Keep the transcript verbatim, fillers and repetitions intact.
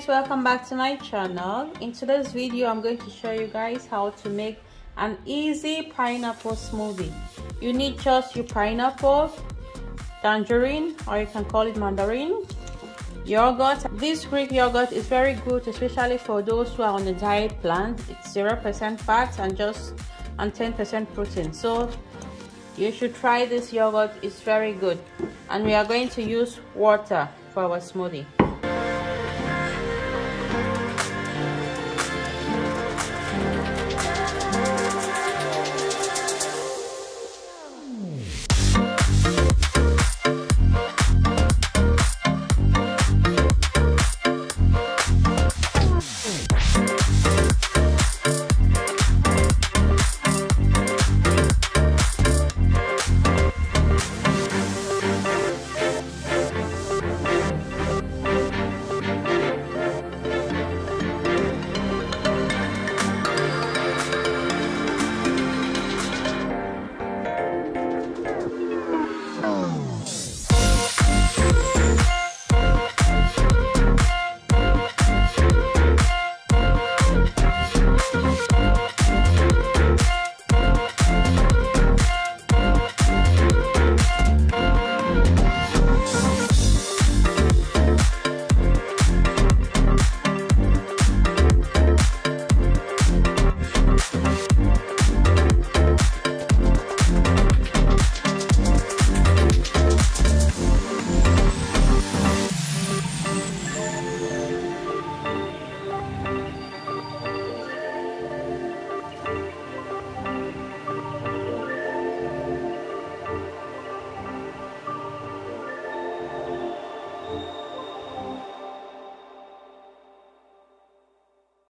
welcome back to my channel. In today's video I'm going to show you guys how to make an easy pineapple smoothie. You need just your pineapple, tangerine, or you can call it mandarin, yogurt. This Greek yogurt is very good, especially for those who are on a diet plan. It's zero percent fat and just and ten percent protein, so you should try this yogurt. It's very good. And we are going to use water for our smoothie.